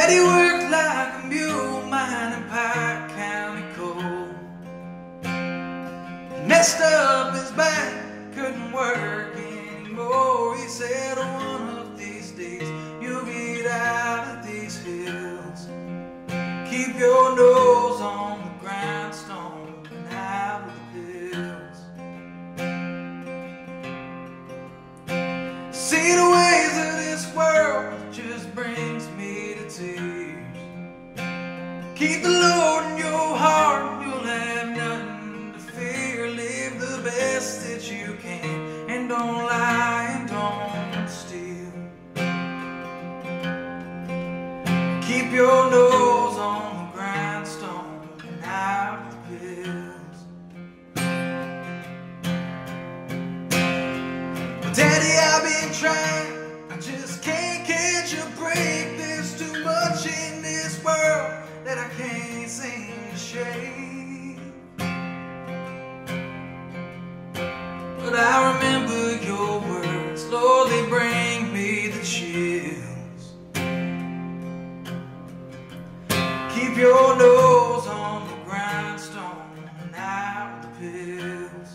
Daddy worked like a mule mining Pike County coal. He messed up his back, couldn't work anymore. He said one of these days you'll get out of these hills. Keep your nose on the grindstone and out of the pills. See, the ways of this world just brings me to tears. Keep the Lord in your heart, you'll have nothing to fear. Live the best that you can, and don't lie and don't steal. Keep your nose on the grindstone and out of the pills. Well, Daddy, I've been trying, I just can't catch a break. There's too much in this world that I can't seem to shake. But I remember your words, Lord, they bring me the chills. Keep your nose on the grindstone and out of the pills.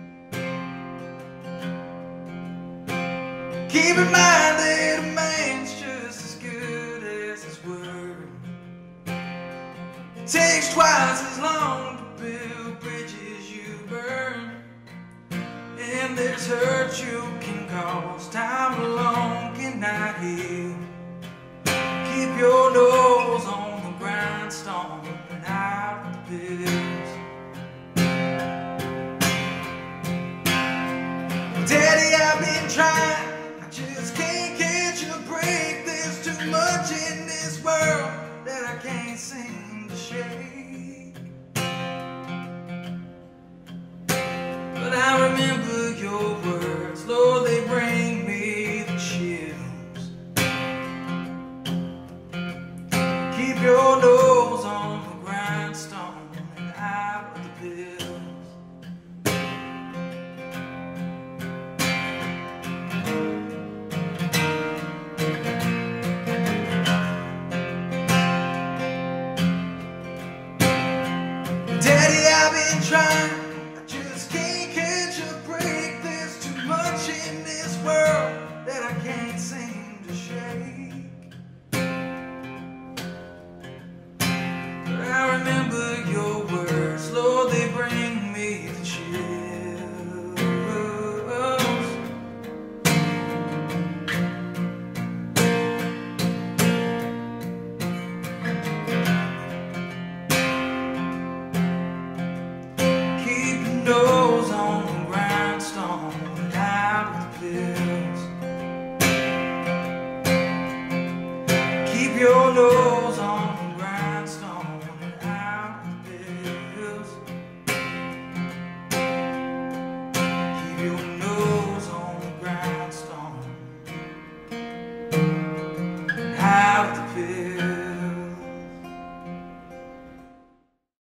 Keep in mind that a man's just as good as his word. It takes twice as long to build bridges you burn. And there's hurt you can cause, time alone cannot heal. Keep your nose on the grindstone and out of the pills. Daddy, I've been trying, I just can't catch a break. There's too much in this world that I can't seem to shake. But I remember your words, Lord, they bring me the chills. Keep your nose on the grindstone and out of the pills. Daddy, I've been trying,